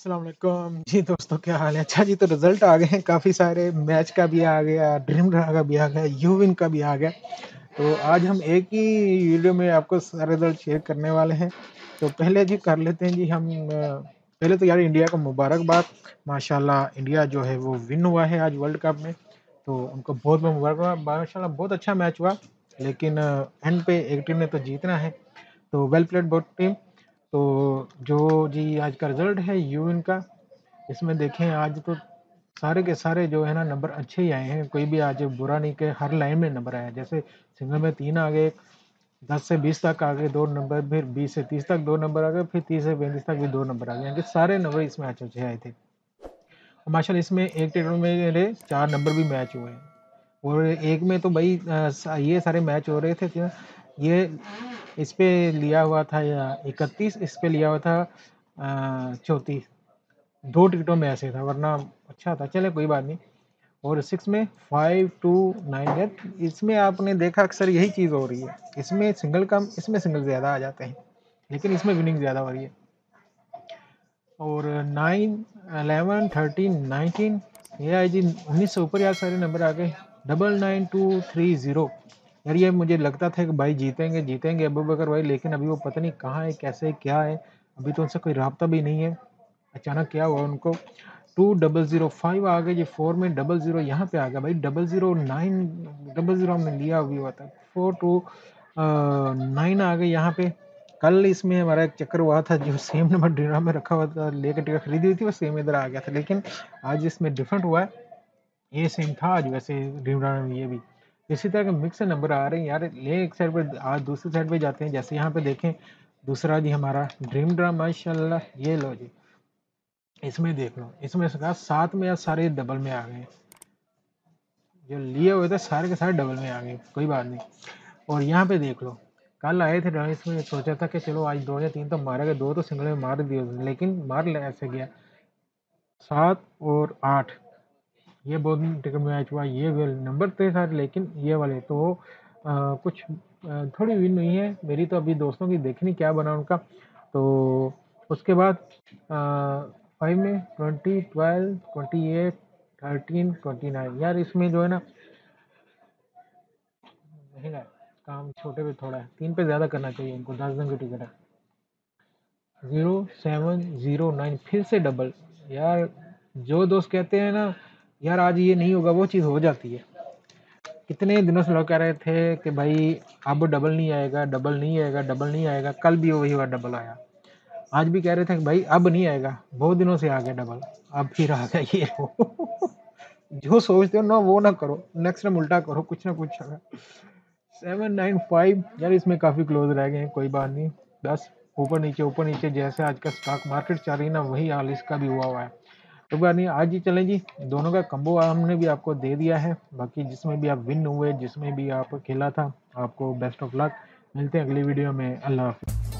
अस्सलाम वालेकुम। जी दोस्तों, क्या हाल है? अच्छा जी, तो रिज़ल्ट आ गए हैं काफ़ी सारे। मैच का भी आ गया, ड्रीम रहा का भी आ गया, यू विन का भी आ गया। तो आज हम एक ही वीडियो में आपको सारे रिज़ल्ट शेयर करने वाले हैं। तो पहले जी कर लेते हैं जी हम पहले तो यार इंडिया को मुबारकबाद। माशाल्लाह इंडिया जो है वो विन हुआ है आज वर्ल्ड कप में। तो उनको बहुत-बहुत मुबारकबाद। माशाल्लाह बहुत अच्छा मैच हुआ। लेकिन एंड पे एक टीम ने तो जीतना है। तो वेल प्लेड बोथ टीम। तो जो जी आज का रिज़ल्ट है यूएन का, इसमें देखें आज तो सारे के सारे जो है ना नंबर अच्छे ही आए हैं। कोई भी आज बुरा नहीं कि हर लाइन में नंबर आया। जैसे सिंगल में 3 आ गए, 10 से 20 तक आ गए 2 नंबर, फिर 20 से 30 तक 2 नंबर आ गए, फिर 30 से 35 तक भी 2 नंबर आ गए। यानी कि सारे नंबर इसमें अच्छे-अच्छे आए थे। और माशाल्लाह इसमें एक टेबल में मेरे 4 नंबर भी मैच हुए हैं। और एक में तो भाई ये सारे मैच हो रहे थे कि ये इस पे लिया हुआ था या 31, इस पे लिया हुआ था 34। 2 टिकटों में ऐसे था, वरना अच्छा था। चले कोई बात नहीं। और 6 में 5 टू 9 यार, इसमें आपने देखा अक्सर यही चीज़ हो रही है। इसमें सिंगल कम, इसमें सिंगल ज़्यादा आ जाते हैं, लेकिन इसमें विनिंग ज़्यादा हो रही है। और 9, 11, 13, 19 ये आई जी 19 से ऊपर यार सारे नंबर आ गए। 99230 यार, ये मुझे लगता था कि भाई जीतेंगे जीतेंगे अबू बकर भाई, लेकिन अभी वो पता नहीं कहाँ है, कैसे है, क्या है। अभी तो उनसे कोई राब्ता भी नहीं है। अचानक क्या हुआ उनको। 2005 आ गए जी। 4 में 00 यहाँ पे आ गया भाई। 009 हमने लिया हुआ हुआ था। 429 आ गए यहाँ पे। कल इसमें हमारा एक चक्कर हुआ था, जो सेम नंबर ड्रीम में रखा हुआ था, लेकर टिकट खरीदी हुई थी, वो सेम इधर आ गया था। लेकिन आज इसमें डिफरेंट हुआ है। ये सेम था आज वैसे ड्रीम में, ये भी इसी तरह के मिक्स से नंबर आ रहे हैं यार। ले एक साइड पे आज दूसरी साइड पे जाते हैं। जैसे यहाँ पे देखें दूसरा जी हमारा ड्रीम ड्राम, माशाल्लाह ये लो जी। इसमें देख लो, इसमें से कहा 7 में यार सारे डबल में आ गए। जो लिए हुए थे सारे के सारे डबल में आ गए, कोई बात नहीं। और यहाँ पे देख लो, कल आए थे रमेश में, सोचा था कि चलो आज 2 या 3 तो मारेगा, 2 तो सिंगल में मार दिए, लेकिन मार ले ऐसे गया। 7 और 8 ये बहुत टिकट मैच हुआ। ये नंबर थे सारे, लेकिन ये वाले तो कुछ थोड़ी विन हुई है। मेरी तो अभी दोस्तों की देखनी क्या बना उनका। तो उसके बाद 5 में 20, 12, 28, 13, 29 यार, इसमें जो है ना महंगा है। काम छोटे पे थोड़ा है, 3 पे ज़्यादा करना चाहिए इनको। 10 दिन की टिकट है। 0709 फिर से डबल। यार जो दोस्त कहते हैं ना यार आज ये नहीं होगा, वो चीज़ हो जाती है। कितने दिनों से लोग कह रहे थे कि भाई अब डबल नहीं आएगा, डबल नहीं आएगा, डबल नहीं आएगा। कल भी वही हुआ, डबल आया। आज भी कह रहे थे कि भाई अब नहीं आएगा, बहुत दिनों से आ गया डबल, अब फिर आ गया ये वो। जो सोचते हो ना वो ना करो, नेक्स्ट टाइम उल्टा करो, कुछ ना कुछ होगा। 795 यार, इसमें काफ़ी क्लोज रह गए हैं, कोई बात नहीं। बस ऊपर नीचे जैसे आज का स्टॉक मार्केट चल रही है ना, वही हाल इसका भी हुआ हुआ है। कोई बात नहीं, आज ही चलें जी। दोनों का कम्बो हमने भी आपको दे दिया है। बाकी जिसमें भी आप विन हुए, जिसमें भी आप खेला था, आपको बेस्ट ऑफ लक। मिलते हैं अगली वीडियो में। अल्लाह हाफिज़।